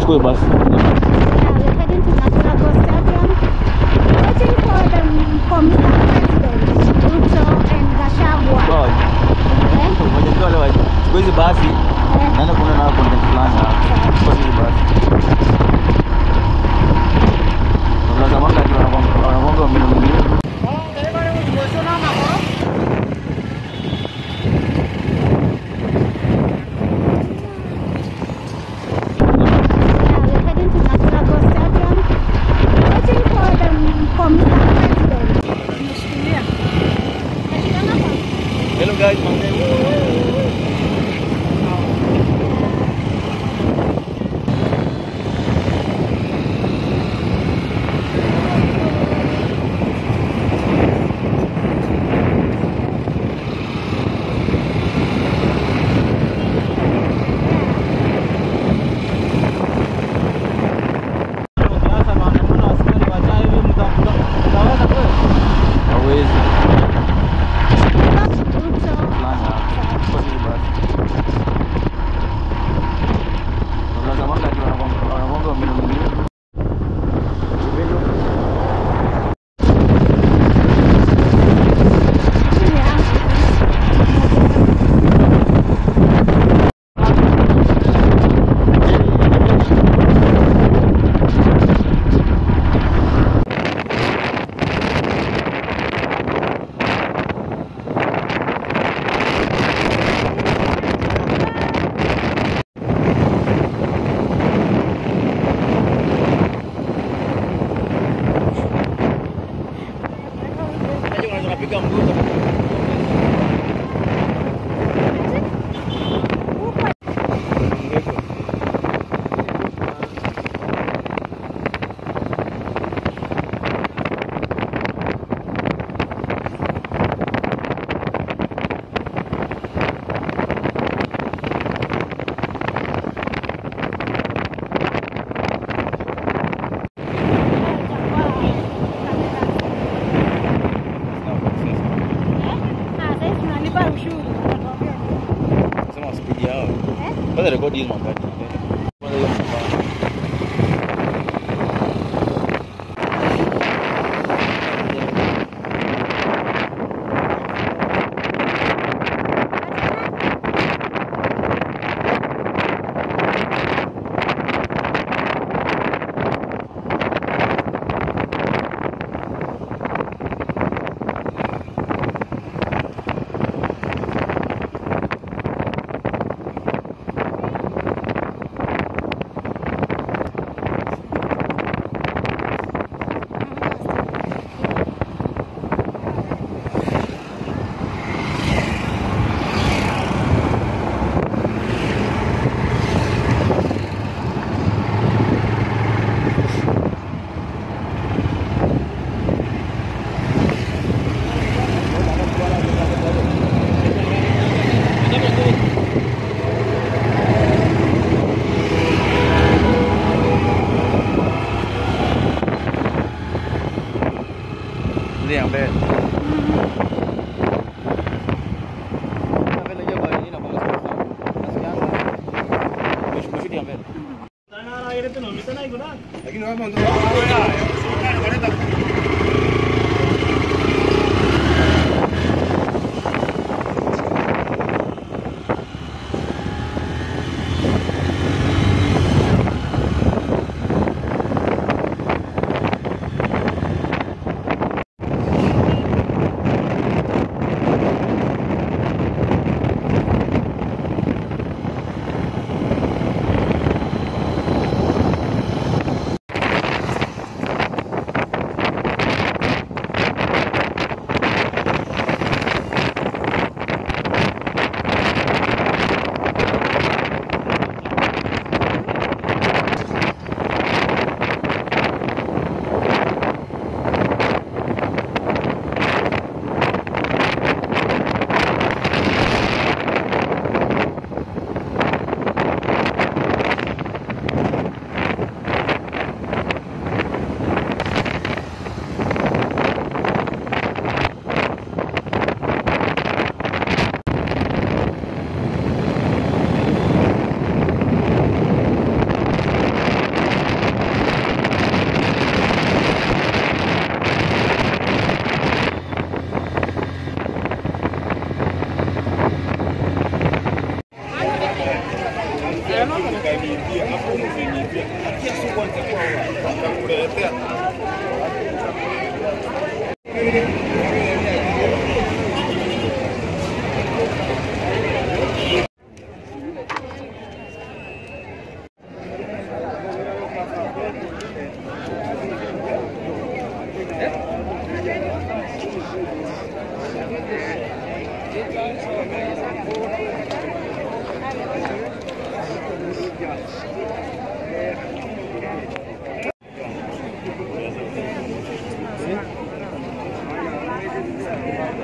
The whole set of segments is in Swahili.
tuchukue basi. Yeah, we're heading to Naturago Stadium. Waiting for the Mr. President, Ruto and Gachagua. God. Mwenye tu wale chukua hizi basi. Naenda kuna na content fulani hapa. Chukua hizi basi. Lazima mtu anakuanga mbele mwingine. Hello guys, Kwanza rekodi hizo wakati. Kwanza hiyo msafara. Yang bed.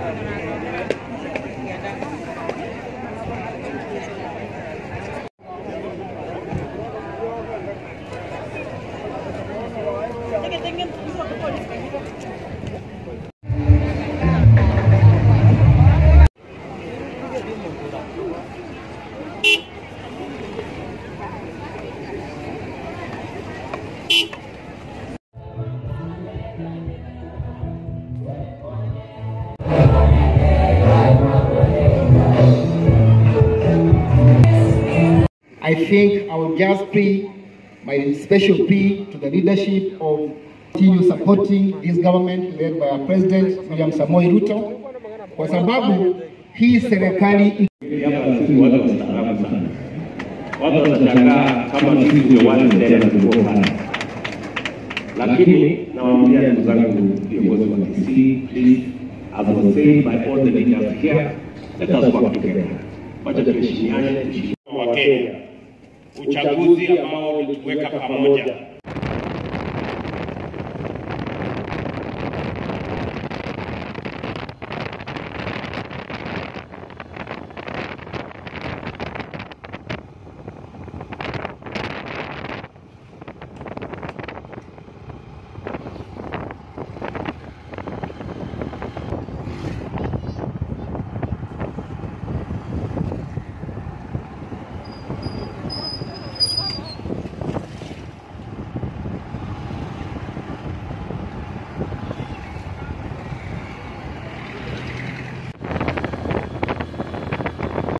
I think I will just pay my special plea to the leadership of continue supporting this government led by our President William Samoei Ruto, kwa sababu hii serikali watu wastaarabu sana. Watu watashangaa kama sisi ndio wale tena tulipofanya. Lakini nawaambia ndugu zangu viongozi wa Kisii, please, as was said by all the leaders here, let us work together. Wacha tuheshimiane, wa Kenya. Uchaguzi ambao ulituweka pamoja